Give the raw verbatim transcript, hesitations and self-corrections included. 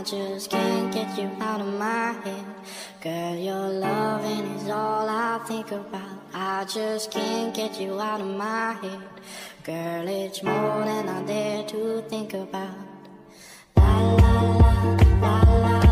just can't get you out of my head. Girl, your loving is all I think about. I just can't get you out of my head. Girl, it's more than I dare to think about. La la la, la la.